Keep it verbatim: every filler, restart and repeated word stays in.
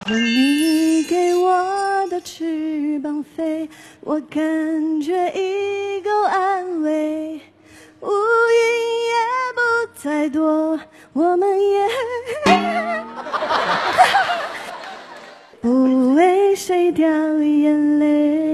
用你给我的翅膀飞，我感觉已够安慰。乌云也不再多，我们也不为谁掉眼泪。